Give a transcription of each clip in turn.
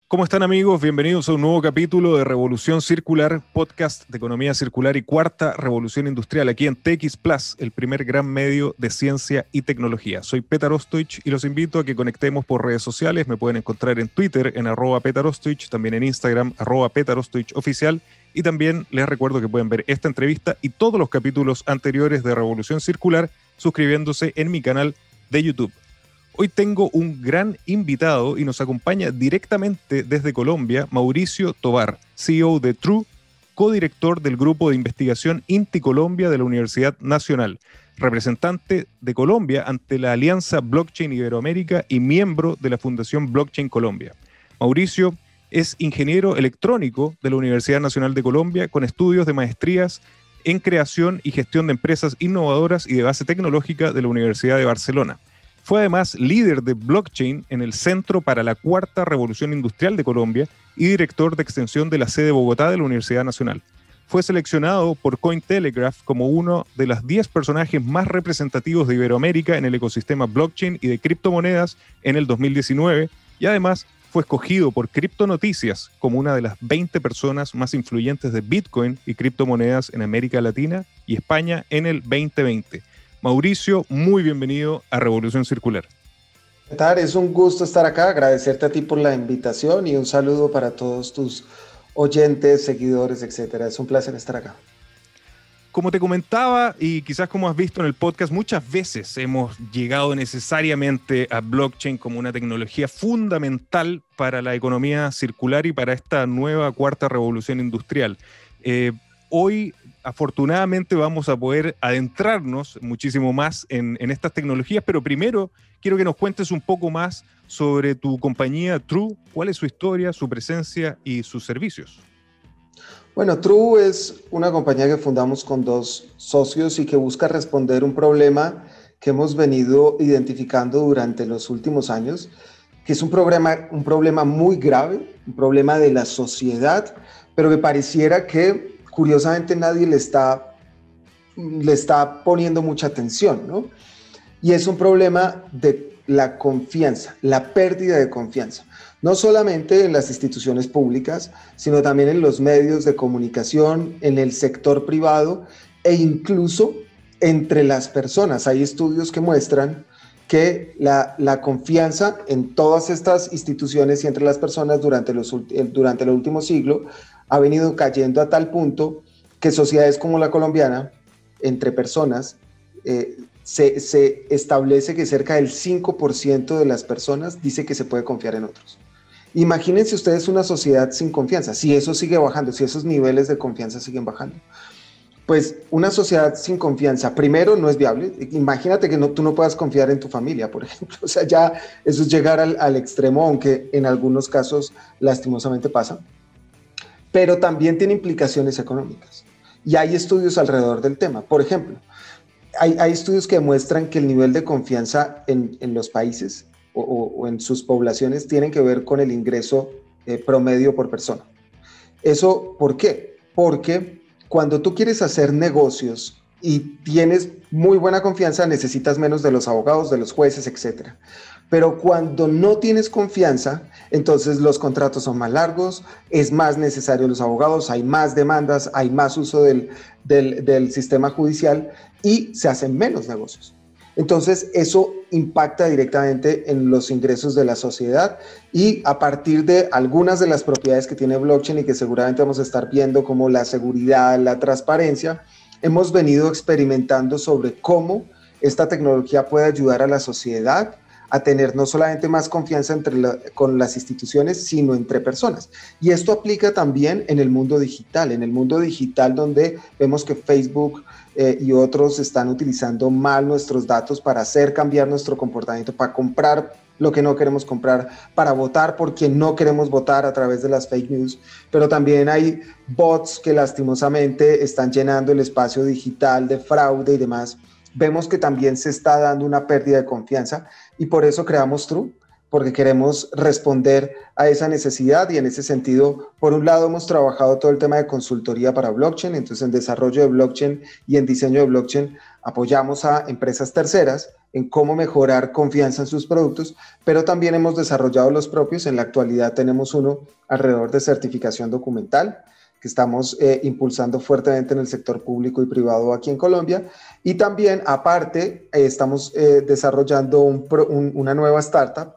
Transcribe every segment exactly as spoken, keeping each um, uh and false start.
¿Cómo están, amigos? Bienvenidos a un nuevo capítulo de Revolución Circular, podcast de economía circular y cuarta revolución industrial aquí en T X Plus, el primer gran medio de ciencia y tecnología. Soy Petar Ostoich y los invito a que conectemos por redes sociales. Me pueden encontrar en Twitter en arroba Petar Ostoich, también en Instagram arroba Petar Ostoich oficial, y también les recuerdo que pueden ver esta entrevista y todos los capítulos anteriores de Revolución Circular suscribiéndose en mi canal de YouTube. Hoy tengo un gran invitado y nos acompaña directamente desde Colombia, Mauricio Tobar, C E O de True, codirector del Grupo de Investigación INTI Colombia de la Universidad Nacional, representante de Colombia ante la Alianza Blockchain Iberoamérica y miembro de la Fundación Blockchain Colombia. Mauricio es ingeniero electrónico de la Universidad Nacional de Colombia con estudios de maestrías en creación y gestión de empresas innovadoras y de base tecnológica de la Universidad de Barcelona. Fue además líder de blockchain en el Centro para la Cuarta Revolución Industrial de Colombia y director de extensión de la sede de Bogotá de la Universidad Nacional. Fue seleccionado por Cointelegraph como uno de los diez personajes más representativos de Iberoamérica en el ecosistema blockchain y de criptomonedas en el dos mil diecinueve y además fue escogido por Criptonoticias como una de las veinte personas más influyentes de Bitcoin y criptomonedas en América Latina y España en el veinte veinte. Mauricio, muy bienvenido a Revolución Circular. Petar, es un gusto estar acá, agradecerte a ti por la invitación y un saludo para todos tus oyentes, seguidores, etcétera. Es un placer estar acá. Como te comentaba y quizás como has visto en el podcast, muchas veces hemos llegado necesariamente a blockchain como una tecnología fundamental para la economía circular y para esta nueva cuarta revolución industrial. Eh, hoy afortunadamente vamos a poder adentrarnos muchísimo más en, en estas tecnologías, pero primero quiero que nos cuentes un poco más sobre tu compañía True, cuál es su historia, su presencia y sus servicios. Bueno, True es una compañía que fundamos con dos socios y que busca responder un problema que hemos venido identificando durante los últimos años, que es un problema, un problema muy grave, un problema de la sociedad, pero que pareciera que curiosamente nadie le está, le está poniendo mucha atención, ¿no? Y es un problema de la confianza, la pérdida de confianza, no solamente en las instituciones públicas, sino también en los medios de comunicación, en el sector privado e incluso entre las personas. Hay estudios que muestran que la, la confianza en todas estas instituciones y entre las personas durante, los, durante el último siglo ha venido cayendo a tal punto que sociedades como la colombiana, entre personas, eh, se, se establece que cerca del cinco por ciento de las personas dice que se puede confiar en otros. Imagínense ustedes una sociedad sin confianza, si eso sigue bajando, si esos niveles de confianza siguen bajando. Pues una sociedad sin confianza, primero, no es viable. Imagínate que no, tú no puedas confiar en tu familia, por ejemplo. O sea, ya eso es llegar al, al extremo, aunque en algunos casos lastimosamente pasa. Pero también tiene implicaciones económicas. Y hay estudios alrededor del tema. Por ejemplo, hay, hay estudios que demuestran que el nivel de confianza en, en los países o, o, o en sus poblaciones tienen que ver con el ingreso eh, promedio por persona. ¿Eso por qué? Porque cuando tú quieres hacer negocios y tienes muy buena confianza, necesitas menos de los abogados, de los jueces, etcétera. Pero cuando no tienes confianza, entonces los contratos son más largos, es más necesario los abogados, hay más demandas, hay más uso del, del, del sistema judicial y se hacen menos negocios. Entonces eso impacta directamente en los ingresos de la sociedad y a partir de algunas de las propiedades que tiene blockchain y que seguramente vamos a estar viendo como la seguridad, la transparencia, hemos venido experimentando sobre cómo esta tecnología puede ayudar a la sociedad a tener no solamente más confianza entre la, con las instituciones, sino entre personas. Y esto aplica también en el mundo digital, en el mundo digital donde vemos que Facebook eh, y otros están utilizando mal nuestros datos para hacer cambiar nuestro comportamiento, para comprar lo que no queremos comprar, para votar por quien no queremos votar a través de las fake news, pero también hay bots que lastimosamente están llenando el espacio digital de fraude y demás. Vemos que también se está dando una pérdida de confianza y por eso creamos True, porque queremos responder a esa necesidad y en ese sentido, por un lado, hemos trabajado todo el tema de consultoría para blockchain, entonces en desarrollo de blockchain y en diseño de blockchain apoyamos a empresas terceras en cómo mejorar confianza en sus productos, pero también hemos desarrollado los propios. En la actualidad tenemos uno alrededor de certificación documental, que estamos eh, impulsando fuertemente en el sector público y privado aquí en Colombia. Y también, aparte, eh, estamos eh, desarrollando un, un, una nueva startup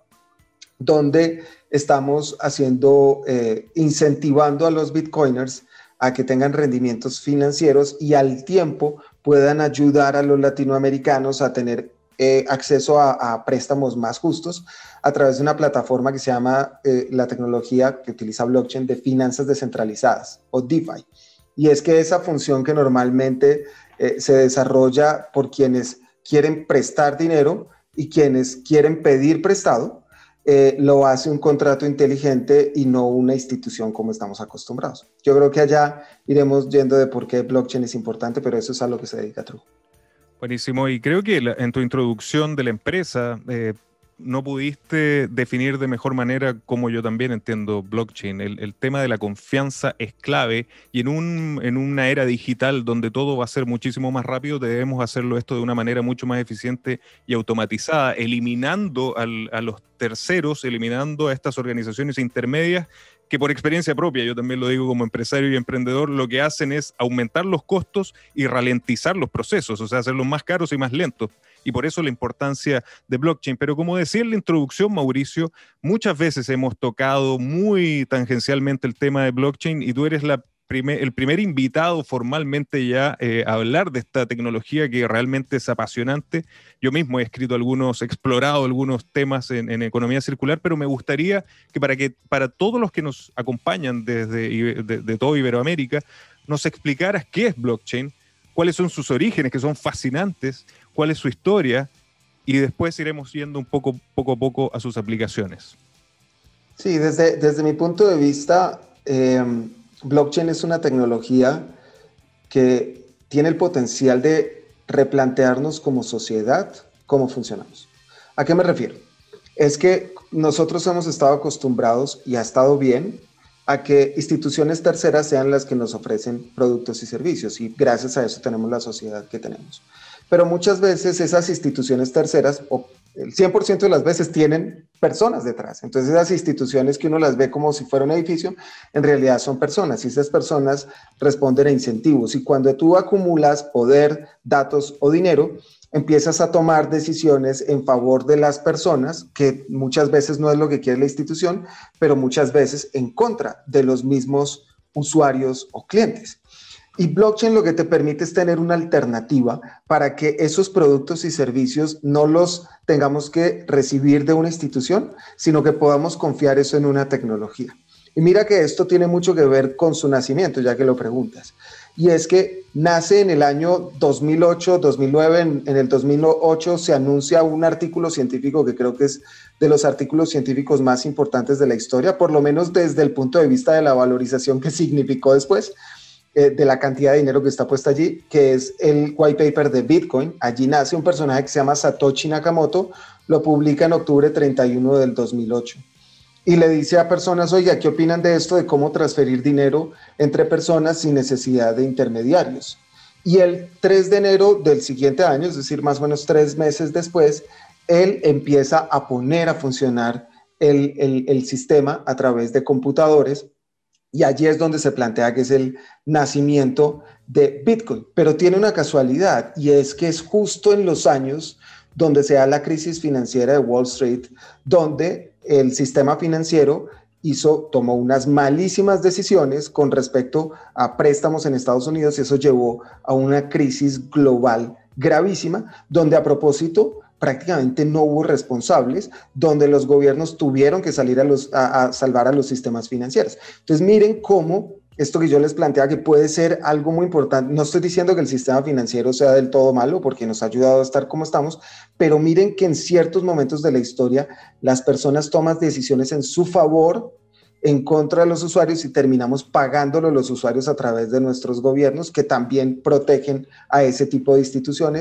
donde estamos haciendo, eh, incentivando a los bitcoiners a que tengan rendimientos financieros y al tiempo puedan ayudar a los latinoamericanos a tener eh, acceso a, a préstamos más justos a través de una plataforma que se llama eh, la tecnología que utiliza blockchain de finanzas descentralizadas o DeFi. Y es que esa función que normalmente eh, se desarrolla por quienes quieren prestar dinero y quienes quieren pedir prestado, eh, lo hace un contrato inteligente y no una institución como estamos acostumbrados. Yo creo que allá iremos yendo de por qué blockchain es importante, pero eso es a lo que se dedica True. Buenísimo, y creo que la, en tu introducción de la empresa eh, no pudiste definir de mejor manera como yo también entiendo blockchain. El, el tema de la confianza es clave y en, un, en una era digital donde todo va a ser muchísimo más rápido, debemos hacerlo esto de una manera mucho más eficiente y automatizada, eliminando al, a los terceros, eliminando a estas organizaciones intermedias que por experiencia propia, yo también lo digo como empresario y emprendedor, lo que hacen es aumentar los costos y ralentizar los procesos, o sea, hacerlos más caros y más lentos. Y por eso la importancia de blockchain. Pero como decía en la introducción, Mauricio, muchas veces hemos tocado muy tangencialmente el tema de blockchain y tú eres la primer, el primer invitado formalmente ya eh, a hablar de esta tecnología que realmente es apasionante. Yo mismo he escrito algunos, explorado algunos temas en, en economía circular, pero me gustaría que para, que para todos los que nos acompañan desde de, de todo Iberoamérica, nos explicaras qué es blockchain, cuáles son sus orígenes, que son fascinantes, cuál es su historia, y después iremos yendo un poco, poco a poco a sus aplicaciones. Sí, desde, desde mi punto de vista, eh, blockchain es una tecnología que tiene el potencial de replantearnos como sociedad cómo funcionamos. ¿A qué me refiero? Es que nosotros hemos estado acostumbrados, y ha estado bien, a que instituciones terceras sean las que nos ofrecen productos y servicios, y gracias a eso tenemos la sociedad que tenemos. Pero muchas veces esas instituciones terceras, o el cien por ciento de las veces, tienen personas detrás. Entonces esas instituciones que uno las ve como si fuera un edificio, en realidad son personas, y esas personas responden a incentivos. Y cuando tú acumulas poder, datos o dinero, empiezas a tomar decisiones en favor de las personas, que muchas veces no es lo que quiere la institución, pero muchas veces en contra de los mismos usuarios o clientes. Y blockchain lo que te permite es tener una alternativa para que esos productos y servicios no los tengamos que recibir de una institución, sino que podamos confiar eso en una tecnología. Y mira que esto tiene mucho que ver con su nacimiento, ya que lo preguntas. Y es que nace en el año dos mil ocho, dos mil nueve, en, en el dos mil ocho se anuncia un artículo científico que creo que es de los artículos científicos más importantes de la historia, por lo menos desde el punto de vista de la valorización que significó después, eh, de la cantidad de dinero que está puesta allí, que es el white paper de Bitcoin. Allí nace un personaje que se llama Satoshi Nakamoto, lo publica en octubre treinta y uno del dos mil ocho. Y le dice a personas, oiga, ¿qué opinan de esto, de cómo transferir dinero entre personas sin necesidad de intermediarios? Y el tres de enero del siguiente año, es decir, más o menos tres meses después, él empieza a poner a funcionar el, el, el sistema a través de computadores, y allí es donde se plantea que es el nacimiento de Bitcoin. Pero tiene una casualidad, y es que es justo en los años donde se da la crisis financiera de Wall Street, donde el sistema financiero hizo, tomó unas malísimas decisiones con respecto a préstamos en Estados Unidos, y eso llevó a una crisis global gravísima, donde a propósito prácticamente no hubo responsables, donde los gobiernos tuvieron que salir a, los, a, a salvar a los sistemas financieros. Entonces miren cómo esto que yo les planteaba, que puede ser algo muy importante. No estoy diciendo que el sistema financiero sea del todo malo, porque nos ha ayudado a estar como estamos, pero miren que en ciertos momentos de la historia las personas toman decisiones en su favor, en contra de los usuarios, y terminamos pagándolo los usuarios a través de nuestros gobiernos, que también protegen a ese tipo de instituciones,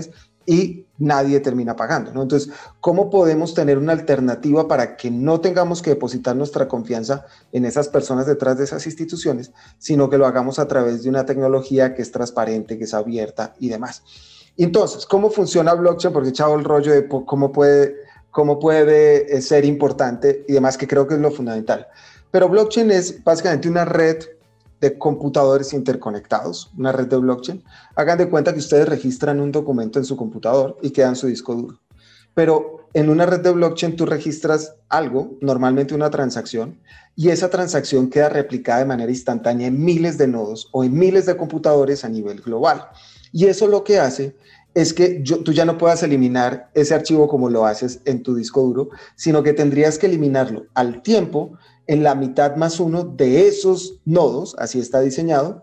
y nadie termina pagando, ¿no? Entonces, ¿cómo podemos tener una alternativa para que no tengamos que depositar nuestra confianza en esas personas detrás de esas instituciones, sino que lo hagamos a través de una tecnología que es transparente, que es abierta y demás? Entonces, ¿cómo funciona blockchain? Porque he echado el rollo de cómo puede, cómo puede ser importante y demás, que creo que es lo fundamental. Pero blockchain es básicamente una red de computadores interconectados, una red de blockchain. Hagan de cuenta que ustedes registran un documento en su computador y queda en su disco duro. Pero en una red de blockchain tú registras algo, normalmente una transacción, y esa transacción queda replicada de manera instantánea en miles de nodos o en miles de computadores a nivel global. Y eso lo que hace es que yo, tú ya no puedas eliminar ese archivo como lo haces en tu disco duro, sino que tendrías que eliminarlo al tiempo en la mitad más uno de esos nodos, así está diseñado,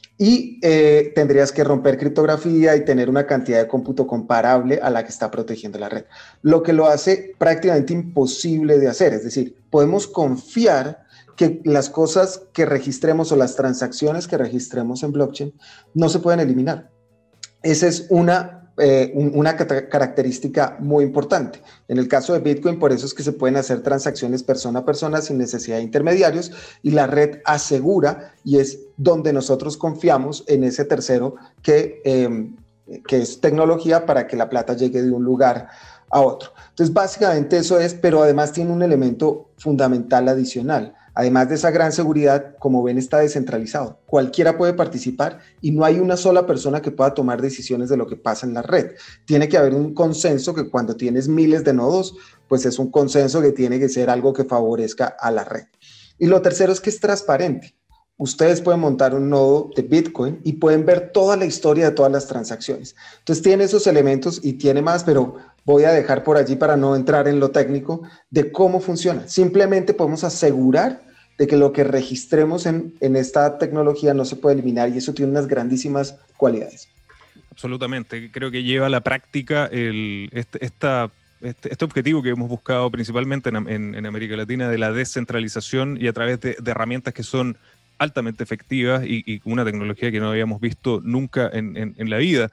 y eh, tendrías que romper criptografía y tener una cantidad de cómputo comparable a la que está protegiendo la red, lo que lo hace prácticamente imposible de hacer. Es decir, podemos confiar que las cosas que registremos o las transacciones que registremos en blockchain no se pueden eliminar. Esa es una Eh, un, una característica muy importante. En el caso de Bitcoin, por eso es que se pueden hacer transacciones persona a persona sin necesidad de intermediarios, y la red asegura, y es donde nosotros confiamos en ese tercero que, eh, que es tecnología para que la plata llegue de un lugar a otro. Entonces, básicamente eso es, pero además tiene un elemento fundamental adicional. Además de esa gran seguridad, como ven, está descentralizado. Cualquiera puede participar y no hay una sola persona que pueda tomar decisiones de lo que pasa en la red. Tiene que haber un consenso que cuando tienes miles de nodos, pues es un consenso que tiene que ser algo que favorezca a la red. Y lo tercero es que es transparente. Ustedes pueden montar un nodo de Bitcoin y pueden ver toda la historia de todas las transacciones. Entonces tiene esos elementos y tiene más, pero voy a dejar por allí para no entrar en lo técnico de cómo funciona. Simplemente podemos asegurar de que lo que registremos en, en esta tecnología no se puede eliminar, y eso tiene unas grandísimas cualidades. Absolutamente. Creo que lleva a la práctica el, este, esta, este, este objetivo que hemos buscado principalmente en, en, en América Latina, de la descentralización, y a través de, de herramientas que son altamente efectivas y, y una tecnología que no habíamos visto nunca en, en, en la vida.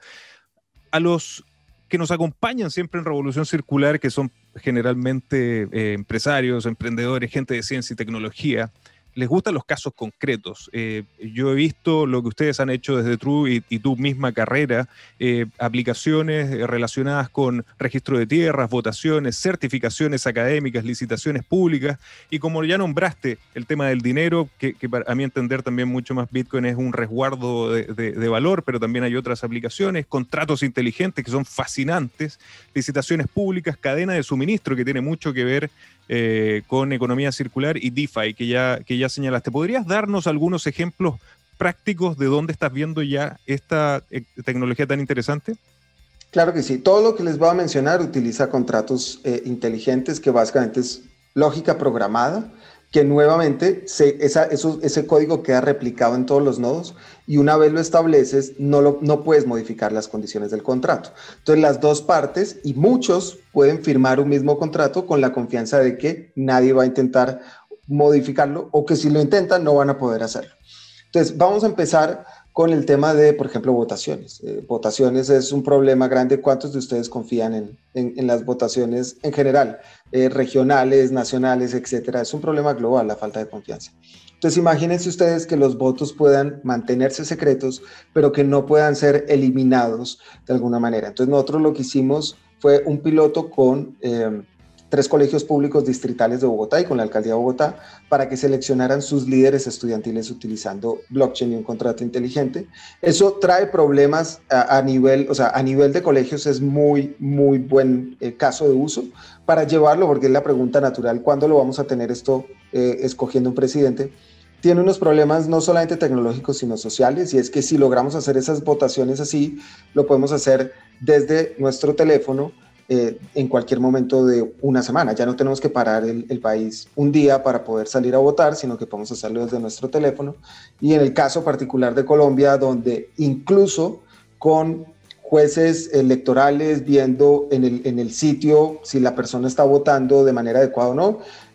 A los que nos acompañan siempre en Revolución Circular, que son generalmente eh, empresarios, emprendedores, gente de ciencia y tecnología, les gustan los casos concretos. Eh, yo he visto lo que ustedes han hecho desde True y, y tu misma carrera, eh, aplicaciones relacionadas con registro de tierras, votaciones, certificaciones académicas, licitaciones públicas, y como ya nombraste el tema del dinero, que, que para, a mi entender también mucho más Bitcoin es un resguardo de, de, de valor, pero también hay otras aplicaciones, contratos inteligentes que son fascinantes, licitaciones públicas, cadena de suministro que tiene mucho que ver Eh, con economía circular, y DeFi, que ya, que ya señalaste. ¿Podrías darnos algunos ejemplos prácticos de dónde estás viendo ya esta eh, tecnología tan interesante? Claro que sí. Todo lo que les voy a mencionar utiliza contratos eh, inteligentes, que básicamente es lógica programada, que nuevamente se, esa, eso, ese código queda replicado en todos los nodos, y una vez lo estableces, no, lo, no puedes modificar las condiciones del contrato. Entonces, las dos partes, y muchos, pueden firmar un mismo contrato con la confianza de que nadie va a intentar modificarlo, o que si lo intentan no van a poder hacerlo. Entonces, vamos a empezar con el tema de, por ejemplo, votaciones. Eh, votaciones es un problema grande. ¿Cuántos de ustedes confían en, en, en las votaciones en general? Eh, regionales, nacionales, etcétera. Es un problema global la falta de confianza. Entonces, imagínense ustedes que los votos puedan mantenerse secretos, pero que no puedan ser eliminados de alguna manera. Entonces, nosotros lo que hicimos fue un piloto con eh, tres colegios públicos distritales de Bogotá y con la alcaldía de Bogotá, para que seleccionaran sus líderes estudiantiles utilizando blockchain y un contrato inteligente. Eso trae problemas a, a nivel, o sea, a nivel de colegios es muy, muy buen eh, caso de uso para llevarlo, porque es la pregunta natural: ¿cuándo lo vamos a tener esto eh, escogiendo un presidente? Tiene unos problemas no solamente tecnológicos, sino sociales, y es que si logramos hacer esas votaciones así, lo podemos hacer desde nuestro teléfono, Eh, en cualquier momento de una semana. Ya no tenemos que parar el, el país un día para poder salir a votar, sino que podemos hacerlo desde nuestro teléfono. Y en el caso particular de Colombia, donde incluso con jueces electorales viendo en el, en el sitio si la persona está votando de manera adecuada o no,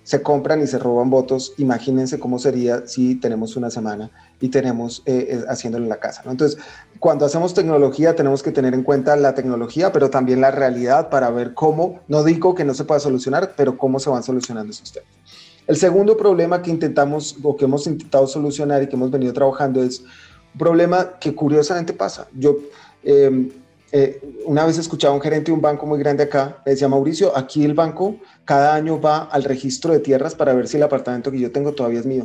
se compran y se roban votos. Imagínense cómo sería si tenemos una semana y tenemos eh, eh, haciéndolo en la casa, ¿no? Entonces, cuando hacemos tecnología tenemos que tener en cuenta la tecnología, pero también la realidad para ver cómo, no digo que no se pueda solucionar, pero cómo se van solucionando esos temas. El segundo problema que intentamos o que hemos intentado solucionar y que hemos venido trabajando es un problema que curiosamente pasa. Yo eh, eh, una vez escuchaba a un gerente de un banco muy grande acá, me decía: Mauricio, aquí el banco cada año va al registro de tierras para ver si el apartamento que yo tengo todavía es mío.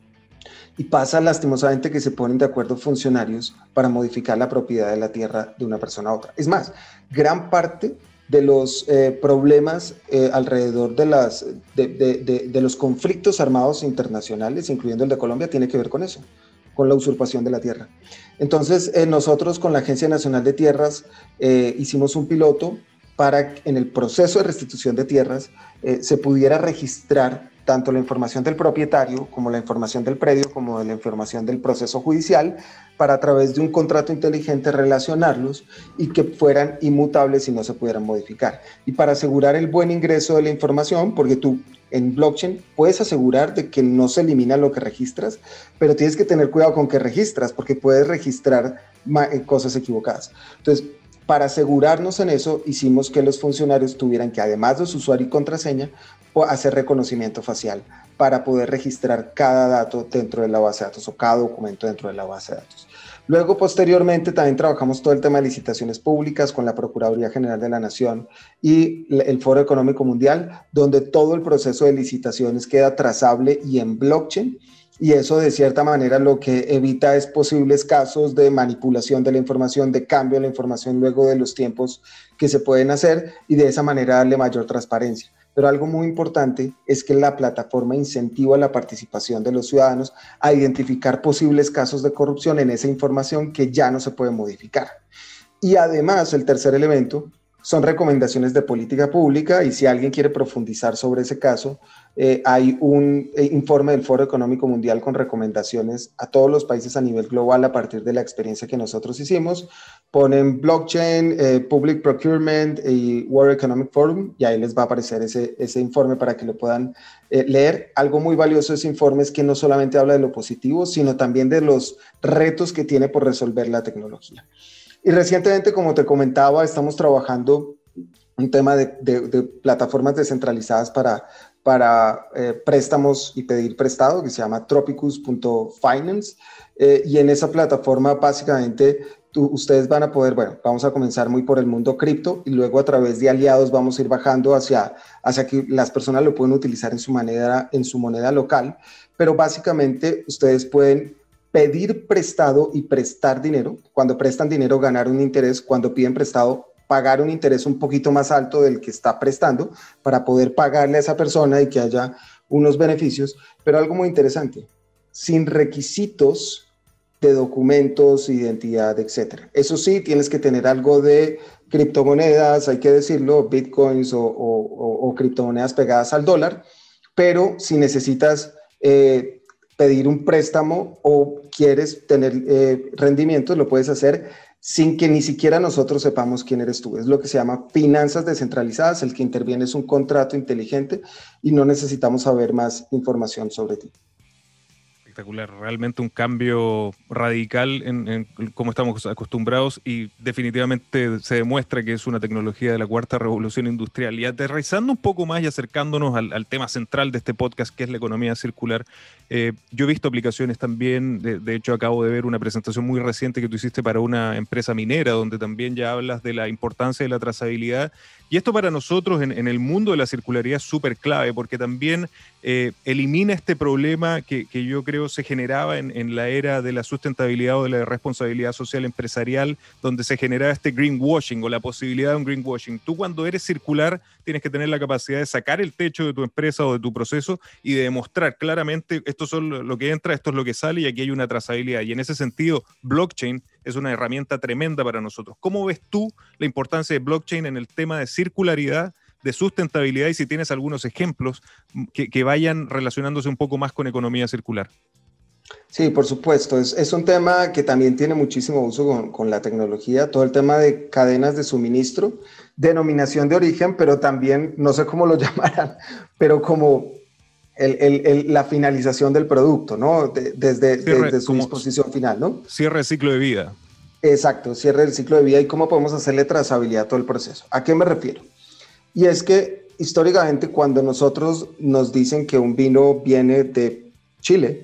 Y pasa lastimosamente que se ponen de acuerdo funcionarios para modificar la propiedad de la tierra de una persona a otra. Es más, gran parte de los eh, problemas eh, alrededor de, las, de, de, de, de los conflictos armados internacionales, incluyendo el de Colombia, tiene que ver con eso, con la usurpación de la tierra. Entonces, eh, nosotros con la Agencia Nacional de Tierras eh, hicimos un piloto para que en el proceso de restitución de tierras eh, se pudiera registrar tanto la información del propietario como la información del predio, como la información del proceso judicial, para a través de un contrato inteligente relacionarlos y que fueran inmutables y no se pudieran modificar. Y para asegurar el buen ingreso de la información, porque tú en blockchain puedes asegurar de que no se elimina lo que registras, pero tienes que tener cuidado con qué registras, porque puedes registrar cosas equivocadas. Entonces, para asegurarnos en eso, hicimos que los funcionarios tuvieran que, además de su usuario y contraseña, hacer reconocimiento facial para poder registrar cada dato dentro de la base de datos o cada documento dentro de la base de datos. Luego, posteriormente, también trabajamos todo el tema de licitaciones públicas con la Procuraduría General de la Nación y el Foro Económico Mundial, donde todo el proceso de licitaciones queda trazable y en blockchain. Y eso, de cierta manera, lo que evita es posibles casos de manipulación de la información, de cambio de la información luego de los tiempos que se pueden hacer, y de esa manera darle mayor transparencia. Pero algo muy importante es que la plataforma incentiva la participación de los ciudadanos a identificar posibles casos de corrupción en esa información que ya no se puede modificar. Y además, el tercer elemento son recomendaciones de política pública, y si alguien quiere profundizar sobre ese caso, eh, hay un eh, informe del Foro Económico Mundial con recomendaciones a todos los países a nivel global a partir de la experiencia que nosotros hicimos. Ponen blockchain, eh, public procurement y World Economic Forum, y ahí les va a aparecer ese, ese informe para que lo puedan eh, leer. Algo muy valioso de ese informe es que no solamente habla de lo positivo, sino también de los retos que tiene por resolver la tecnología. Y recientemente, como te comentaba, estamos trabajando un tema de, de, de plataformas descentralizadas para, para eh, préstamos y pedir prestado, que se llama tropicus punto finance. Eh, y en esa plataforma, básicamente, tú, ustedes van a poder, bueno, vamos a comenzar muy por el mundo cripto y luego a través de aliados vamos a ir bajando hacia, hacia que las personas lo pueden utilizar en su moneda, en su moneda local. Pero básicamente, ustedes pueden pedir prestado y prestar dinero. Cuando prestan dinero, ganar un interés. Cuando piden prestado, pagar un interés un poquito más alto del que está prestando para poder pagarle a esa persona y que haya unos beneficios. Pero algo muy interesante, sin requisitos de documentos, identidad, etcétera. Eso sí, tienes que tener algo de criptomonedas, hay que decirlo, bitcoins o, o, o, o criptomonedas pegadas al dólar, pero si necesitas eh, pedir un préstamo o quieres tener eh, rendimientos, lo puedes hacer sin que ni siquiera nosotros sepamos quién eres tú. Es lo que se llama finanzas descentralizadas. El que interviene es un contrato inteligente y no necesitamos saber más información sobre ti. Espectacular, realmente un cambio radical en, en cómo estamos acostumbrados, y definitivamente se demuestra que es una tecnología de la cuarta revolución industrial. Y aterrizando un poco más y acercándonos al, al tema central de este podcast, que es la economía circular, eh, yo he visto aplicaciones también, de, de hecho acabo de ver una presentación muy reciente que tú hiciste para una empresa minera, donde también ya hablas de la importancia de la trazabilidad. Y esto para nosotros en, en el mundo de la circularidad es súper clave, porque también eh, elimina este problema que, que yo creo se generaba en, en la era de la sustentabilidad o de la responsabilidad social empresarial, donde se generaba este greenwashing o la posibilidad de un greenwashing. Tú, cuando eres circular, tienes que tener la capacidad de sacar el techo de tu empresa o de tu proceso y de demostrar claramente esto es lo que entra, esto es lo que sale, y aquí hay una trazabilidad. Y en ese sentido, blockchain es una herramienta tremenda para nosotros. ¿Cómo ves tú la importancia de blockchain en el tema de circularidad, de sustentabilidad, y si tienes algunos ejemplos que, que vayan relacionándose un poco más con economía circular? Sí, por supuesto. Es, es un tema que también tiene muchísimo uso con, con la tecnología, todo el tema de cadenas de suministro, denominación de origen, pero también, no sé cómo lo llamarán, pero como el, el, el, la finalización del producto, ¿no? De, desde, cierre, desde su disposición final, ¿no? Cierre de ciclo de vida. Exacto, cierre del ciclo de vida y cómo podemos hacerle trazabilidad a todo el proceso. ¿A qué me refiero? Y es que históricamente cuando nosotros nos dicen que un vino viene de Chile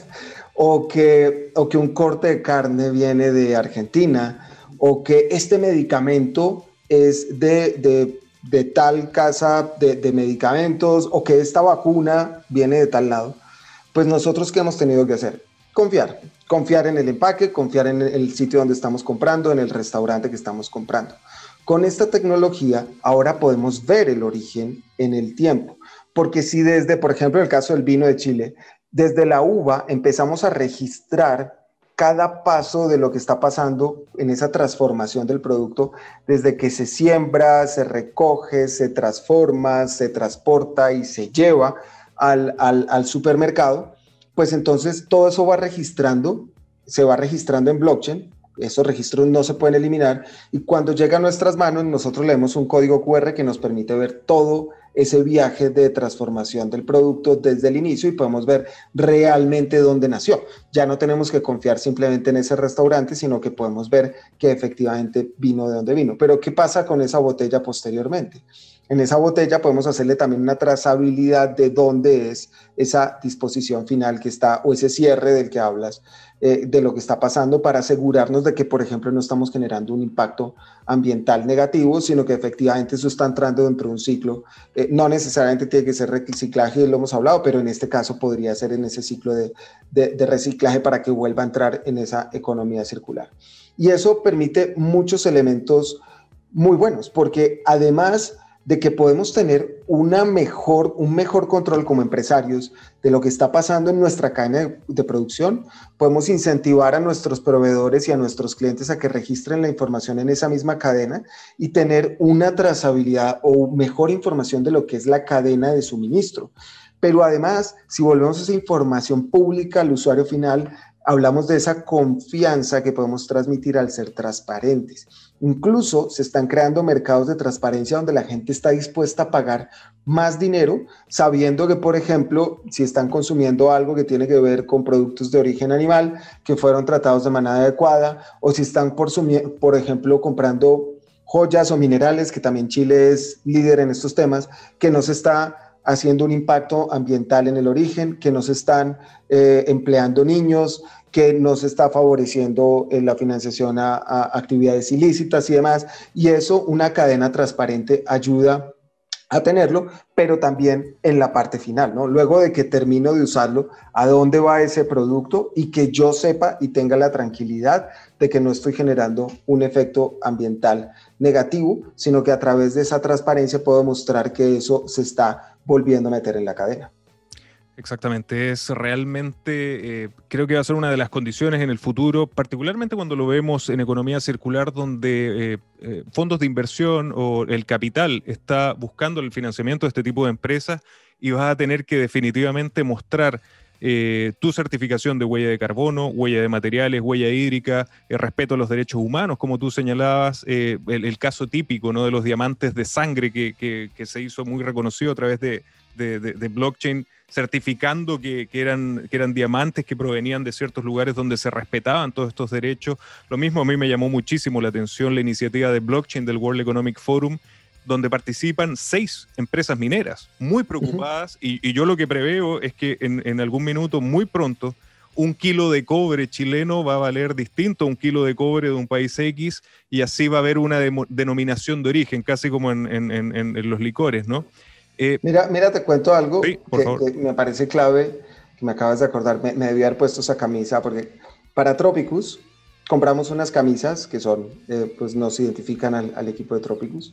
o, que, o que un corte de carne viene de Argentina o que este medicamento es de, de, de tal casa de, de medicamentos o que esta vacuna viene de tal lado, pues nosotros ¿qué hemos tenido que hacer? Confiar, confiar en el empaque, confiar en el sitio donde estamos comprando, en el restaurante que estamos comprando. Con esta tecnología ahora podemos ver el origen en el tiempo, porque si desde, por ejemplo, el caso del vino de Chile, desde la uva empezamos a registrar cada paso de lo que está pasando en esa transformación del producto, desde que se siembra, se recoge, se transforma, se transporta y se lleva al, al, al supermercado, pues entonces todo eso va registrando, se va registrando en blockchain. Esos registros no se pueden eliminar y cuando llega a nuestras manos nosotros leemos un código cu erre que nos permite ver todo ese viaje de transformación del producto desde el inicio y podemos ver realmente dónde nació. Ya no tenemos que confiar simplemente en ese restaurante, sino que podemos ver que efectivamente vino de dónde vino. Pero ¿qué pasa con esa botella posteriormente? En esa botella podemos hacerle también una trazabilidad de dónde es esa disposición final que está, o ese cierre del que hablas, eh, de lo que está pasando para asegurarnos de que, por ejemplo, no estamos generando un impacto ambiental negativo, sino que efectivamente eso está entrando dentro de un ciclo. Eh, no necesariamente tiene que ser reciclaje, lo hemos hablado, pero en este caso podría ser en ese ciclo de, de, de reciclaje para que vuelva a entrar en esa economía circular. Y eso permite muchos elementos muy buenos, porque además de que podemos tener una mejor, un mejor control como empresarios de lo que está pasando en nuestra cadena de, de producción, podemos incentivar a nuestros proveedores y a nuestros clientes a que registren la información en esa misma cadena y tener una trazabilidad o mejor información de lo que es la cadena de suministro. Pero además, si volvemos a esa información pública al usuario final, hablamos de esa confianza que podemos transmitir al ser transparentes. Incluso se están creando mercados de transparencia donde la gente está dispuesta a pagar más dinero, sabiendo que, por ejemplo, si están consumiendo algo que tiene que ver con productos de origen animal, que fueron tratados de manera adecuada, o si están, por, por ejemplo, comprando joyas o minerales, que también Chile es líder en estos temas, que no se está haciendo un impacto ambiental en el origen, que no se están eh, empleando niños, que no se está favoreciendo en la financiación a, a actividades ilícitas y demás, y eso una cadena transparente ayuda a tenerlo, pero también en la parte final, ¿no? Luego de que termino de usarlo, a dónde va ese producto y que yo sepa y tenga la tranquilidad de que no estoy generando un efecto ambiental negativo, sino que a través de esa transparencia puedo mostrar que eso se está volviendo a meter en la cadena. Exactamente, es realmente, eh, creo que va a ser una de las condiciones en el futuro, particularmente cuando lo vemos en economía circular, donde eh, eh, fondos de inversión o el capital está buscando el financiamiento de este tipo de empresas y vas a tener que definitivamente mostrar eh, tu certificación de huella de carbono, huella de materiales, huella hídrica, el respeto a los derechos humanos, como tú señalabas, eh, el, el caso típico, ¿no?, de los diamantes de sangre que, que, que se hizo muy reconocido a través de, de, de, de blockchain, certificando que, que, eran, que eran diamantes que provenían de ciertos lugares donde se respetaban todos estos derechos. Lo mismo a mí me llamó muchísimo la atención la iniciativa de blockchain del World Economic Forum, donde participan seis empresas mineras muy preocupadas, uh-huh. y, y yo lo que preveo es que en, en algún minuto, muy pronto, un kilo de cobre chileno va a valer distinto a un kilo de cobre de un país X, y así va a haber una de, denominación de origen, casi como en, en, en, en los licores, ¿no? Eh, mira, mira, te cuento algo sí, que, que me parece clave, que me acabas de acordar, me, me debí haber puesto esa camisa, porque para Tropicus compramos unas camisas que son, eh, pues nos identifican al, al equipo de Tropicus,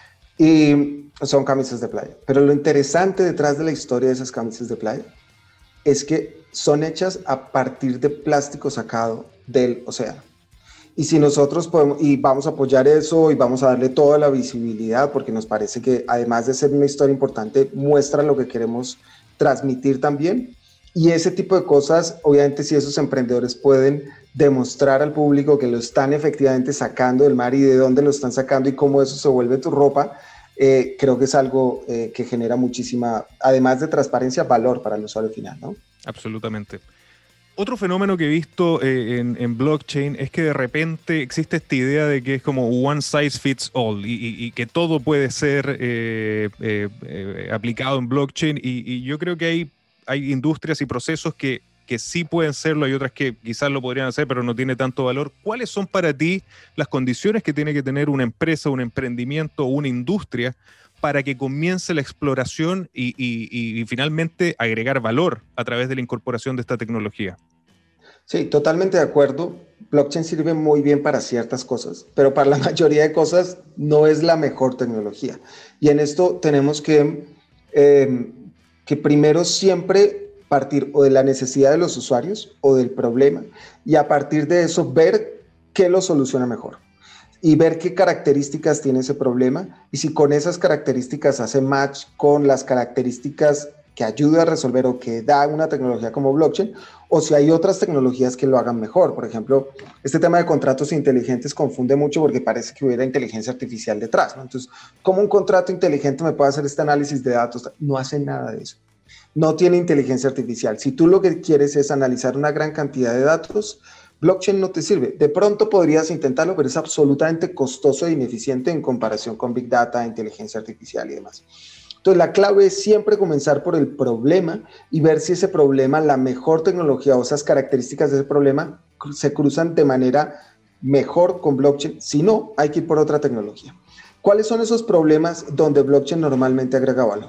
y son camisas de playa. Pero lo interesante detrás de la historia de esas camisas de playa es que son hechas a partir de plástico sacado del océano. Y si nosotros podemos, y vamos a apoyar eso y vamos a darle toda la visibilidad, porque nos parece que además de ser una historia importante, muestra lo que queremos transmitir también. Y ese tipo de cosas, obviamente, si esos emprendedores pueden demostrar al público que lo están efectivamente sacando del mar y de dónde lo están sacando y cómo eso se vuelve tu ropa, eh, creo que es algo eh, que genera muchísima, además de transparencia, valor para el usuario final, ¿no? Absolutamente. Otro fenómeno que he visto eh, en, en blockchain es que de repente existe esta idea de que es como one size fits all y, y, y que todo puede ser eh, eh, eh, aplicado en blockchain y, y yo creo que hay, hay industrias y procesos que, que sí pueden serlo, hay otras que quizás lo podrían hacer pero no tiene tanto valor. ¿Cuáles son para ti las condiciones que tiene que tener una empresa, un emprendimiento o una industria para que comience la exploración y, y, y, y finalmente agregar valor a través de la incorporación de esta tecnología? Sí, totalmente de acuerdo. Blockchain sirve muy bien para ciertas cosas, pero para la mayoría de cosas no es la mejor tecnología. Y en esto tenemos que, eh, que primero siempre partir o de la necesidad de los usuarios o del problema y a partir de eso ver qué lo soluciona mejor. Y ver qué características tiene ese problema y si con esas características hace match con las características que ayuda a resolver o que da una tecnología como blockchain, o si hay otras tecnologías que lo hagan mejor. Por ejemplo, este tema de contratos inteligentes confunde mucho porque parece que hubiera inteligencia artificial detrás, ¿no? Entonces, ¿cómo un contrato inteligente me puede hacer este análisis de datos? No hace nada de eso. No tiene inteligencia artificial. Si tú lo que quieres es analizar una gran cantidad de datos, blockchain no te sirve. De pronto podrías intentarlo, pero es absolutamente costoso e ineficiente en comparación con Big Data, inteligencia artificial y demás. Entonces, la clave es siempre comenzar por el problema y ver si ese problema, la mejor tecnología o esas características de ese problema se cruzan de manera mejor con blockchain. Si no, hay que ir por otra tecnología. ¿Cuáles son esos problemas donde blockchain normalmente agrega valor?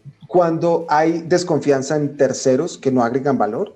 Cuando hay desconfianza en terceros que no agregan valor.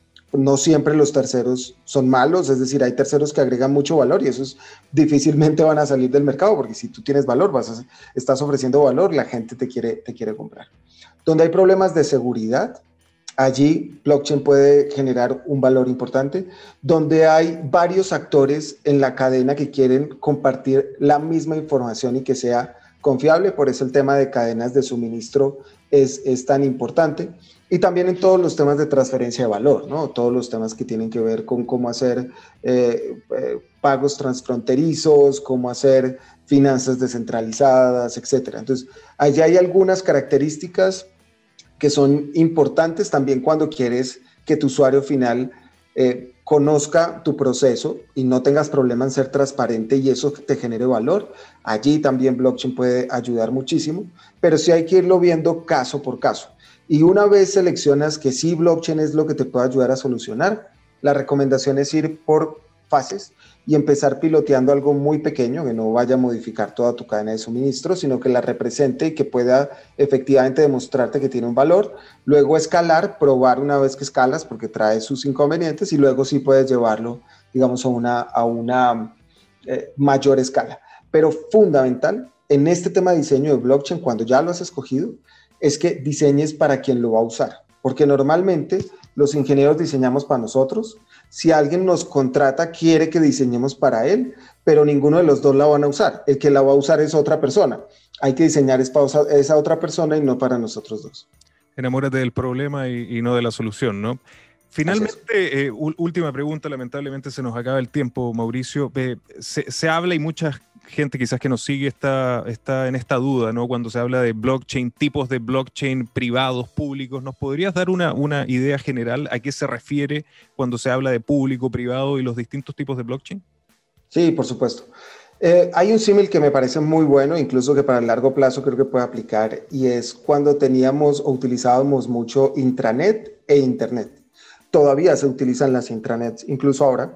No siempre los terceros son malos, es decir, hay terceros que agregan mucho valor y esos difícilmente van a salir del mercado porque si tú tienes valor, vas a, estás ofreciendo valor, la gente te quiere, te quiere comprar. Donde hay problemas de seguridad, allí blockchain puede generar un valor importante. Donde hay varios actores en la cadena que quieren compartir la misma información y que sea confiable, por eso el tema de cadenas de suministro es, es tan importante. Y también en todos los temas de transferencia de valor, ¿no? Todos los temas que tienen que ver con cómo hacer eh, eh, pagos transfronterizos, cómo hacer finanzas descentralizadas, etcétera. Entonces, allá hay algunas características que son importantes también cuando quieres que tu usuario final eh, conozca tu proceso y no tengas problema en ser transparente y eso te genere valor. Allí también blockchain puede ayudar muchísimo, pero sí hay que irlo viendo caso por caso. Y una vez seleccionas que sí, blockchain es lo que te puede ayudar a solucionar, la recomendación es ir por fases y empezar piloteando algo muy pequeño, que no vaya a modificar toda tu cadena de suministro, sino que la represente y que pueda efectivamente demostrarte que tiene un valor. Luego escalar, probar una vez que escalas, porque trae sus inconvenientes, y luego sí puedes llevarlo, digamos, a una, a una eh, mayor escala. Pero fundamental, en este tema de diseño de blockchain, cuando ya lo has escogido, es que diseñes para quien lo va a usar, porque normalmente los ingenieros diseñamos para nosotros. Si alguien nos contrata, quiere que diseñemos para él, pero ninguno de los dos la van a usar. El que la va a usar es otra persona. Hay que diseñar es para esa otra persona y no para nosotros dos. Enamórate del problema y, y no de la solución, ¿no? Finalmente, eh, última pregunta, lamentablemente se nos acaba el tiempo, Mauricio. Eh, se, se habla y mucha gente quizás que nos sigue está, está en esta duda, ¿no? Cuando se habla de blockchain, tipos de blockchain privados, públicos, ¿nos podrías dar una, una idea general a qué se refiere cuando se habla de público, privado y los distintos tipos de blockchain? Sí, por supuesto. Eh, hay un símil que me parece muy bueno, incluso que para el largo plazo creo que puede aplicar, y es cuando teníamos o utilizábamos mucho intranet e internet. Todavía se utilizan las intranets, incluso ahora,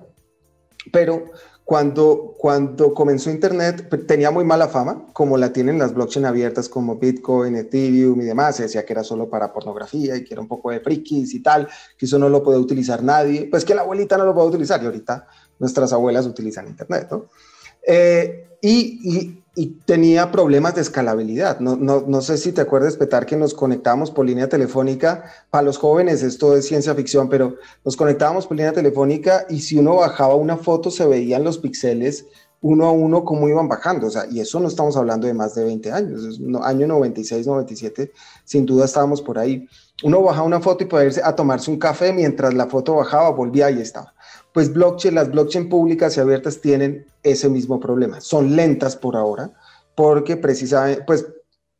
pero cuando, cuando comenzó Internet tenía muy mala fama, como la tienen las blockchain abiertas como Bitcoin, Ethereum y demás. Se decía que era solo para pornografía y que era un poco de frikis y tal, que eso no lo podía utilizar nadie, pues que la abuelita no lo puede utilizar y ahorita nuestras abuelas utilizan Internet, ¿no? Eh, y, y, y tenía problemas de escalabilidad. No, no, no sé si te acuerdas, Petar, que nos conectábamos por línea telefónica. Para los jóvenes esto es ciencia ficción, pero nos conectábamos por línea telefónica y si uno bajaba una foto se veían los píxeles uno a uno cómo iban bajando. O sea, y eso no estamos hablando de más de veinte años. Es no, año noventa y seis, noventa y siete, sin duda estábamos por ahí. Uno bajaba una foto y podía irse a tomarse un café mientras la foto bajaba, volvía y estaba. Pues blockchain, las blockchain públicas y abiertas tienen ese mismo problema. Son lentas por ahora, porque precisamente, pues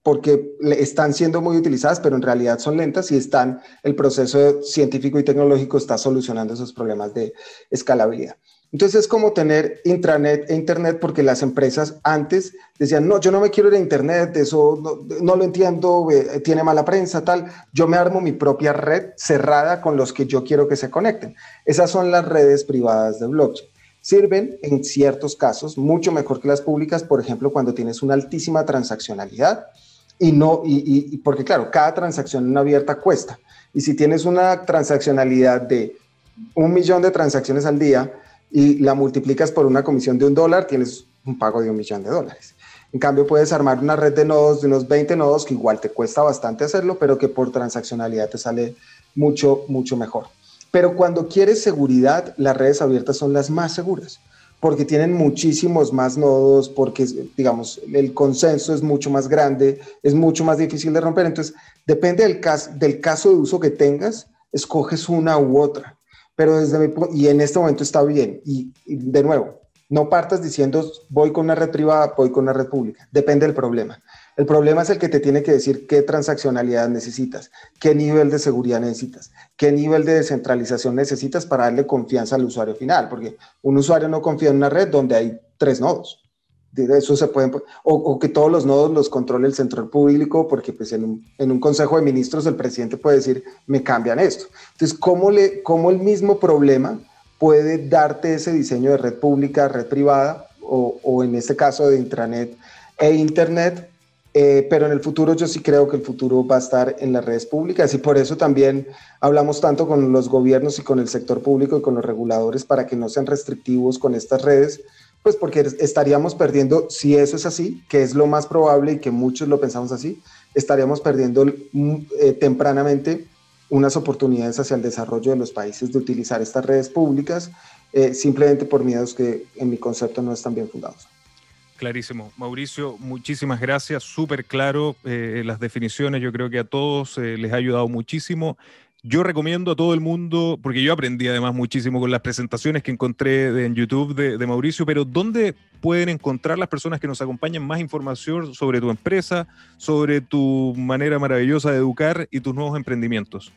porque están siendo muy utilizadas, pero en realidad son lentas y están, el proceso científico y tecnológico está solucionando esos problemas de escalabilidad. Entonces es como tener intranet e internet, porque las empresas antes decían, no, yo no me quiero ir a internet, eso no, no lo entiendo, eh, tiene mala prensa, tal. Yo me armo mi propia red cerrada con los que yo quiero que se conecten. Esas son las redes privadas de blockchain. Sirven en ciertos casos mucho mejor que las públicas, por ejemplo, cuando tienes una altísima transaccionalidad y no, y, y, y porque claro, cada transacción en abierta cuesta. Y si tienes una transaccionalidad de un millón de transacciones al día, y la multiplicas por una comisión de un dólar, tienes un pago de un millón de dólares. En cambio, puedes armar una red de nodos de unos veinte nodos que igual te cuesta bastante hacerlo, pero que por transaccionalidad te sale mucho, mucho mejor. Pero cuando quieres seguridad, las redes abiertas son las más seguras, porque tienen muchísimos más nodos, porque, digamos, el consenso es mucho más grande, es mucho más difícil de romper. Entonces, depende del caso, del caso de uso que tengas, escoges una u otra. Pero desde mi punto, y en este momento está bien, y, y de nuevo, no partas diciendo voy con una red privada, voy con una red pública, depende del problema. El problema es el que te tiene que decir qué transaccionalidad necesitas, qué nivel de seguridad necesitas, qué nivel de descentralización necesitas para darle confianza al usuario final, porque un usuario no confía en una red donde hay tres nodos. De eso se pueden, o, o que todos los nodos los controle el sector público, porque pues en un, en un consejo de ministros el presidente puede decir, me cambian esto. Entonces, ¿cómo, le, cómo el mismo problema puede darte ese diseño de red pública, red privada, o, o en este caso de intranet e internet? Eh, pero en el futuro yo sí creo que el futuro va a estar en las redes públicas, y por eso también hablamos tanto con los gobiernos y con el sector público y con los reguladores para que no sean restrictivos con estas redes, pues porque estaríamos perdiendo, si eso es así, que es lo más probable y que muchos lo pensamos así, estaríamos perdiendo eh, tempranamente unas oportunidades hacia el desarrollo de los países de utilizar estas redes públicas, eh, simplemente por miedos que en mi concepto no están bien fundados. Clarísimo. Mauricio, muchísimas gracias, súper claro eh, las definiciones, yo creo que a todos eh, les ha ayudado muchísimo. Yo recomiendo a todo el mundo, porque yo aprendí además muchísimo con las presentaciones que encontré de, en YouTube de, de Mauricio, pero ¿dónde pueden encontrar las personas que nos acompañan más información sobre tu empresa, sobre tu manera maravillosa de educar y tus nuevos emprendimientos?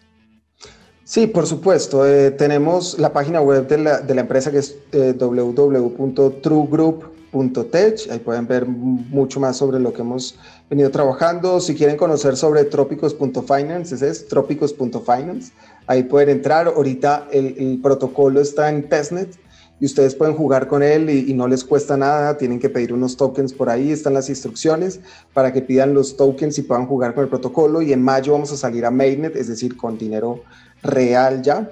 Sí, por supuesto. Eh, tenemos la página web de la, de la empresa, que es eh, w w w punto true group punto tech. Ahí pueden ver mucho más sobre lo que hemos venido trabajando. Si quieren conocer sobre trópicos punto finance, ese es trópicos punto finance. Ahí pueden entrar. Ahorita el, el protocolo está en testnet y ustedes pueden jugar con él y, y no les cuesta nada. Tienen que pedir unos tokens por ahí. Están las instrucciones para que pidan los tokens y puedan jugar con el protocolo. Y en mayo vamos a salir a mainnet, es decir, con dinero real ya.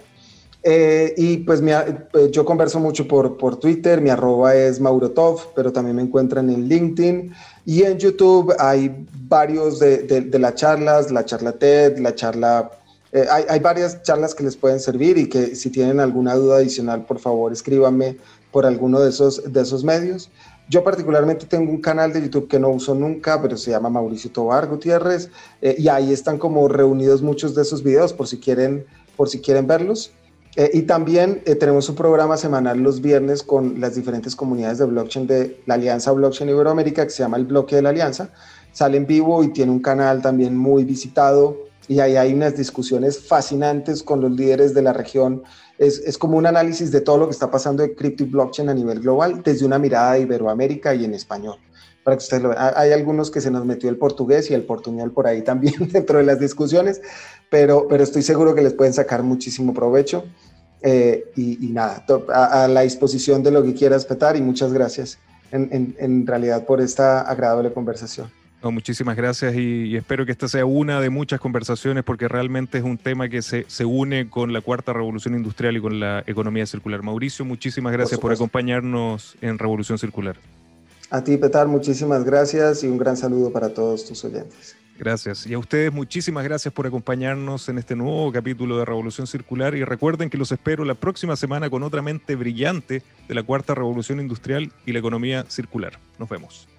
Eh, y pues mi, yo converso mucho por, por Twitter, mi arroba es Maurotov, pero también me encuentran en LinkedIn y en YouTube. Hay varios de, de, de las charlas, la charla TED, la charla, eh, hay, hay varias charlas que les pueden servir, y que si tienen alguna duda adicional, por favor escríbanme por alguno de esos, de esos medios. Yo particularmente tengo un canal de YouTube que no uso nunca, pero se llama Mauricio Tobar Gutiérrez, eh, y ahí están como reunidos muchos de esos videos por si quieren, por si quieren verlos. Eh, y también eh, tenemos un programa semanal los viernes con las diferentes comunidades de blockchain de la Alianza Blockchain Iberoamérica, que se llama el Bloque de la Alianza. Sale en vivo y tiene un canal también muy visitado, y ahí hay unas discusiones fascinantes con los líderes de la región. Es, es como un análisis de todo lo que está pasando de cripto y blockchain a nivel global desde una mirada de Iberoamérica y en español. Para que ustedes lo vean. Hay algunos que se nos metió el portugués y el portuñol por ahí también dentro de las discusiones, pero, pero estoy seguro que les pueden sacar muchísimo provecho. Eh, y, y nada, a, a la disposición de lo que quieras, Petar, y muchas gracias en, en, en realidad por esta agradable conversación. No, muchísimas gracias, y, y espero que esta sea una de muchas conversaciones, porque realmente es un tema que se, se une con la cuarta revolución industrial y con la economía circular. Mauricio, muchísimas gracias por, por acompañarnos en Revolución Circular. A ti, Petar, muchísimas gracias y un gran saludo para todos tus oyentes. Gracias. Y a ustedes muchísimas gracias por acompañarnos en este nuevo capítulo de Revolución Circular, y recuerden que los espero la próxima semana con otra mente brillante de la cuarta revolución industrial y la economía circular. Nos vemos.